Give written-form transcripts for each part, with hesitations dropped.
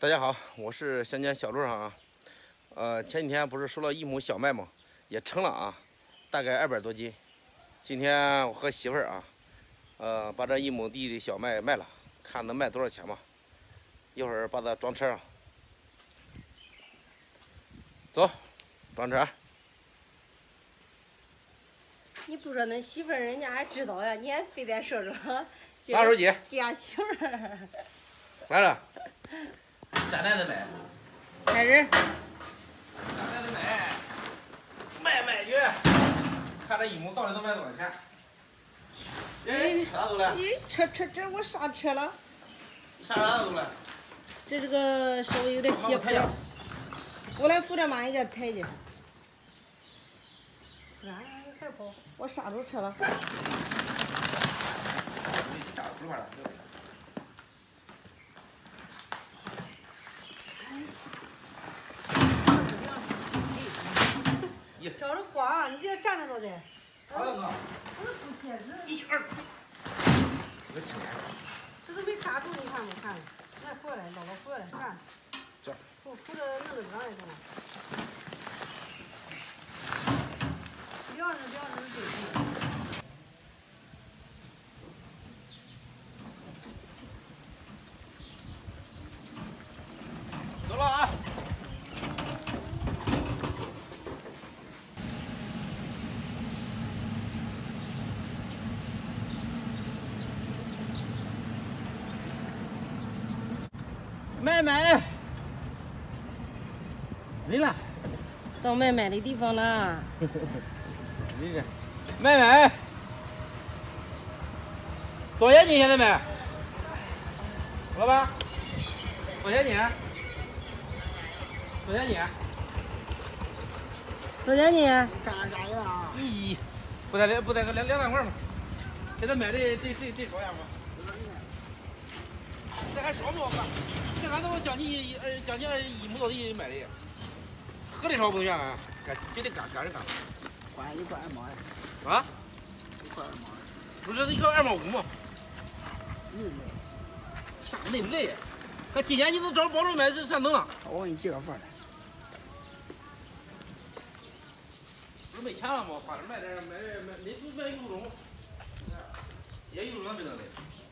大家好，我是乡间小路上啊。前几天不是收了一亩小麦吗？也称了啊，大概200多斤。今天我和媳妇儿啊，把这1亩地的小麦卖了，看能卖多少钱吧。一会儿把它装车上，走，装车。 你不说恁媳妇儿人家还知道呀，你还非得说说。 拿手机。 给俺媳妇儿。 来了。3袋子麦。 开始。 3袋子麦，卖去。看这1亩到底能卖多少钱？哎，车走了。 哎，车，我上车了。 啥走了？ 这个稍微有点斜坡。我来扶着妈，你给抬去。还跑，我刹住车了。照着光，你这站着都得。 好的哥。 我不贴纸。 1、2，走。这个轻点。 这都没扎住，你看没看？来回来，老回来，站。 这。 扶着那个上来行吗？两只对对。 走了啊！买，人了， 到买的地方了。 人了，买，多少钱斤现在买？老板，多少钱斤？多少钱斤？ 多少斤？ 干呀！ 咦，不得个两3块吗？现在买这少点吗？这还少吗？这俺都将近1亩多地买的，喝的少不行啊，必须得干着干。 换1块2毛呀？ 啊 ？1块2毛。 不是1块2毛5吗？ 累。 啥累不累？可今年你都找保证买就算能了。 我给你寄个份来。 不是没钱了吗？花点买，你就买1种，也1种没能的。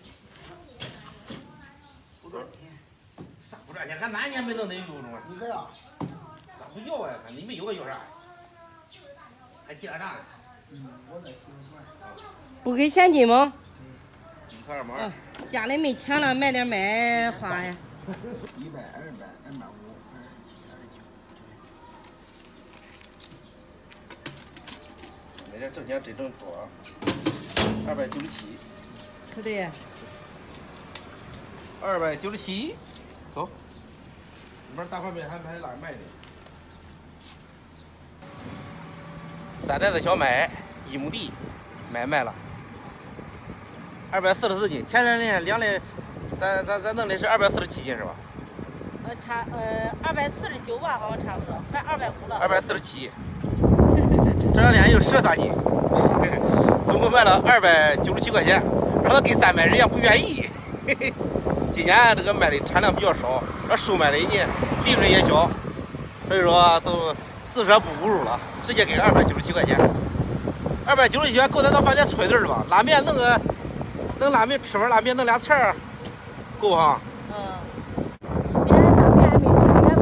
不赚钱。 啥不赚钱？俺哪年没弄那1种啊？ 你可要？ 咋不要呀？你没有个要啥？还记点账呢？ 我再提个份。 不给现金吗 ？1块2毛。 家里没钱了，买点麦花呀。 100、200、250、27、29。 那这挣钱真挣多，297。 可对。 297，走。里边大块麦还哪卖的？3袋子小麦，1亩地，卖了，244斤。前2年量的，咱弄的是247斤是吧 ？249吧，好像差不多，快250了。 247，这2年有13斤，总共卖了297块钱，让他给300，人家不愿意。今年这个麦的产量比较少，这收麦的呢利润也小，所以说都四舍不入了，直接给297块钱。297块够咱到饭店搓一顿吧？拉面弄拉面，吃碗拉面弄俩菜儿，够哈。 别人拉面还没吃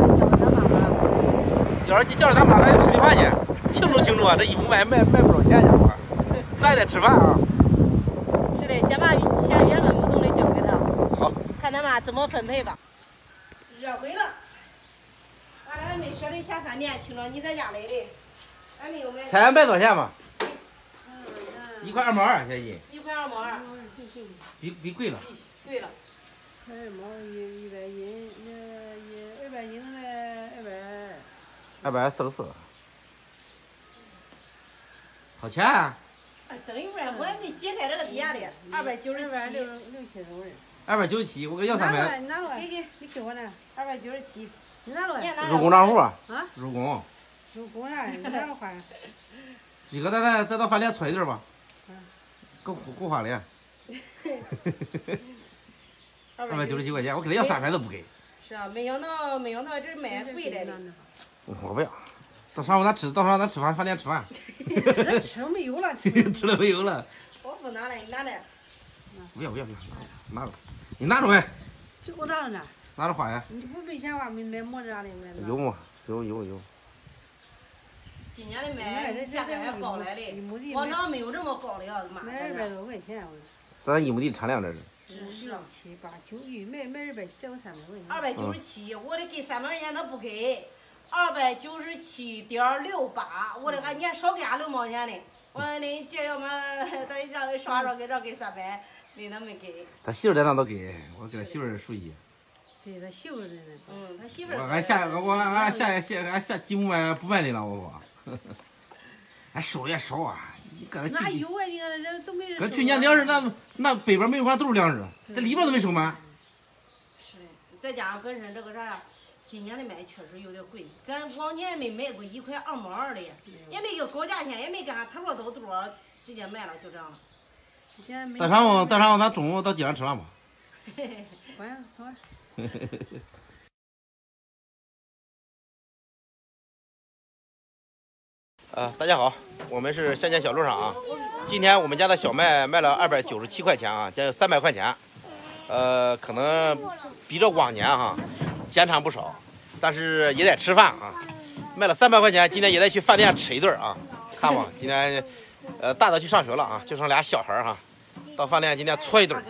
面要是叫着咱妈来吃顿饭去，庆祝啊！这1亩麦卖不少钱家伙，咱也得吃饭啊。 是的，先把钱原本不动的交给他。 好。 看他妈怎么分配吧。热回了，俺俩没说的下饭店，听着你在家来的，俺没有买。 猜卖多少钱吧？1块2毛2现斤。 1块2毛2。 比贵了。 贵了。 1毛100斤，200斤能卖 244。好钱啊！ 等一会儿，我还没解开这个底下的297。 297，我给要300。 拿来，给，你给我那297，你拿来。 入工账户啊？ 啊？ 入工啥？你拿着花。 这个咱到饭店搓一顿吧。够花的。297块钱，我给他要300都不给。 是啊，没想到这买贵的了。 我不要，到上午咱吃饭店吃饭。 吃没有了， 吃了没有了。 我不拿来，你拿来。 不要，拿着，你拿着呗。 这我拿着呢。 拿着花呀。 你不没钱吧？没买馍啥的买。 有吗？有。 今年的买价格还高来嘞，往常没有这么高的样子嘛。 买200多块钱， 咱一亩地产量这是。 6、7、8、9，买200，再有300块钱。 297，我得给300块钱，他不给。297.68，我得俺年少给俺6毛钱的。我说你这要么咱让给刷给300，你那没给。 他媳妇在那都给，我给他媳妇熟悉。 对他媳妇儿呢。 他媳妇儿。 俺下几亩卖不卖你了，我说。俺收也少啊，你搁那哪有啊？你看人都没人。 搁去年粮食那北边没有块都是粮食，这里边都没收满。 是的，再加上本身这个啥呀，今年的买确实有点贵，咱往年没买过1块2毛2的，也没有高价钱，也没跟俺他说都多少，直接卖了就这样了。 大上午咱中午到街上吃饭吧。 晚上吃饭。 大家好，我们是乡间小路上啊。今天我们家的小麦卖了297块钱啊，将近300块钱。可能比着往年哈减产不少，但是也得吃饭啊。卖了300块钱，今天也得去饭店吃一顿啊。看吧，今天大的去上学了啊，就剩俩小孩哈。到饭店今天搓一顿。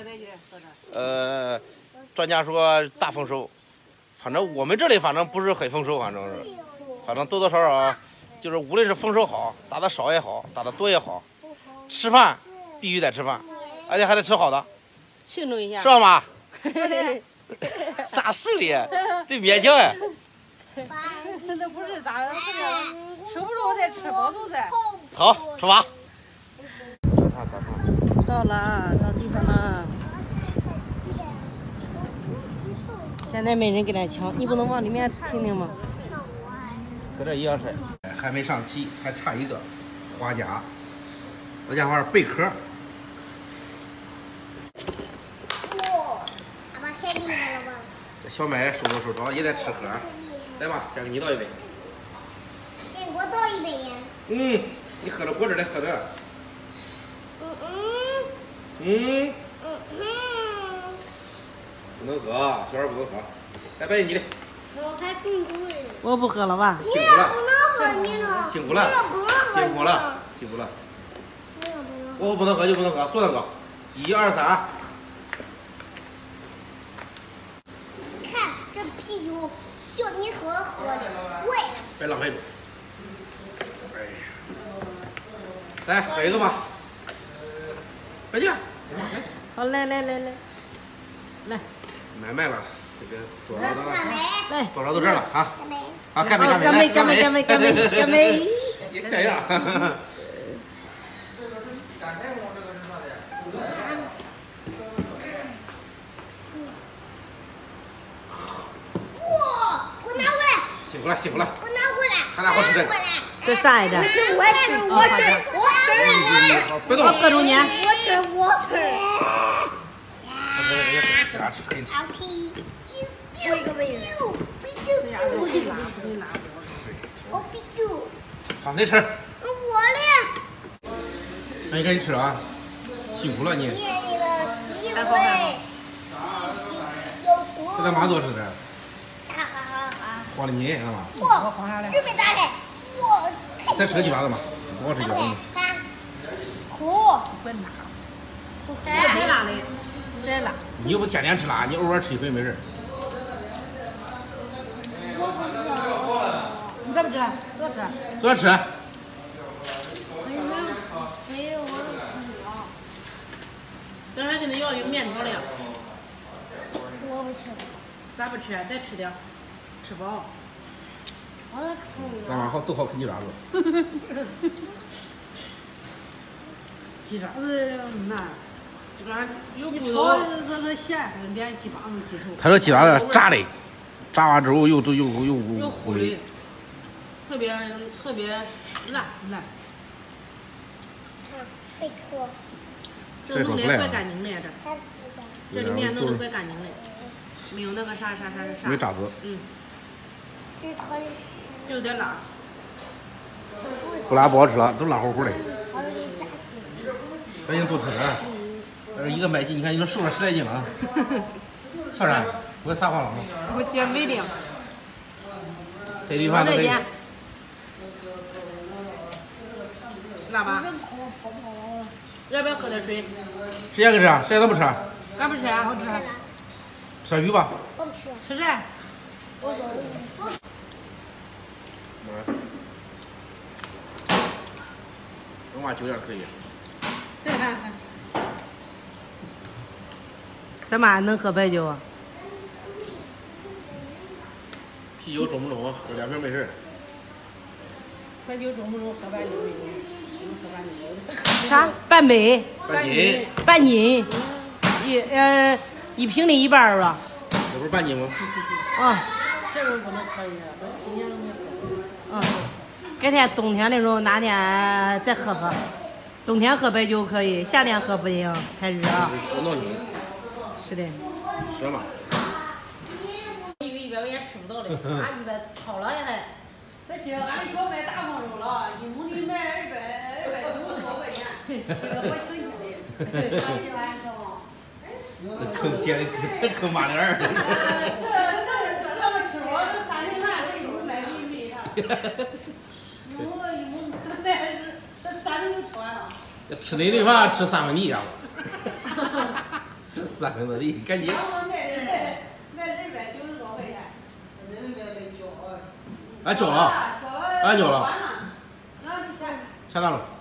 专家说大丰收，反正我们这里反正不是很丰收，反正多多少少。就是无论是丰收好，打的少也好，打的多也好，吃饭必须得吃饭，而且还得吃好的， 庆祝一下， 是吧妈？啥势力？这勉强哎。 那不是咋的？吃不着再吃饱肚子。 好，出发。 到地方了。现在没人给咱抢，你不能往里面听听吗？ 搁这一样式，还没上漆，还差一个花甲，这家伙贝壳。 哇，爸爸太厉害了吧！ 这小麦收着也得吃喝。来吧，先给你倒一杯。 先给我倒一杯呀。 你喝着果汁来喝着。不能喝，小孩不能喝。来，白你的。 我还更贵。 我不喝了吧？ 辛苦了， 辛苦了。 我不能喝就不能喝，坐那个。1、2、3。 看这啤酒，就你喝的，贵。 别浪费了。哎呀，来喝一个吧。快去。 好，来。 卖了。这个多少都来， 多少都这了啊！好，干杯！这样。 哇，给我拿过来！ 辛苦了。 给我拿过来！ 他俩好吃这个。 这啥一点？ 我吃。 别动了。 各种年。 我吃。 这俩吃可以吃。 我一个位置。我比猪。 好，谁吃？ 我嘞。 那你赶紧吃啊！辛苦了你。 谢你的机会。 这干嘛多吃的？ 哈哈哈！ 花了你，知道吗？ 我准备打开。我。 再吃个鸡巴子嘛，不好吃就行。 看。苦。 滚哪？ 在哪里？在哪？ 你又不天天吃辣，你偶尔吃一回没事。 你咋不吃？多吃。 多吃。 刚才给你要一个面条的。 我不吃。 咋不吃？再吃点，吃饱。 咱们都好啃鸡爪子。 鸡爪子那。 鸡爪有你骨头。 这咸，连鸡巴子鸡头。 他说鸡爪子炸的，炸完之后又糊的，特别烂。 贝壳。 这弄的怪干净的这里面弄的怪干净的。 没有那个啥。 没渣子。 嗯， 这它有点辣。 不辣不好吃了，都辣乎乎的。 好容易炸鸡。 赶紧多吃点。一个麦鸡，你看你都瘦了10来斤了啊。小姗，我给撒谎了吗？ 我减肥的。 这地方都得。 辣吧？要不要喝点水？ 谁也给吃啊？谁都不吃？ 俺不吃啊，好吃。 吃点鱼吧。 我不吃。 吃啥？ 中华酒店可以。 干嘛能喝白酒啊？ 啤酒中不中？喝2瓶没事。 白酒中不中？喝白酒没用，喝半斤。 啥？半杯？ 半斤。 半斤？一瓶的一半是吧？ 这不是半斤吗？ 啊。 这个不能可以了，这今年都没喝。 改天冬天的时候哪天再喝喝。冬天喝白酒可以，夏天喝不行，太热。 不弄你。 是的。 是吗？ 有100块钱吃不到的，啥100好了也还。 这今俺小买大朋友了，1亩地卖290多块钱，这个我省下的。1万是吗？ 坑爹，坑马铃儿。 这咱们吃我这3斤半，这1亩卖给没啥。1亩卖这3斤就吃完了。 吃那顿饭吃3分地呀！3分地，赶紧。 我卖290多块钱。 俺交了，俺交了。 那钱拿了。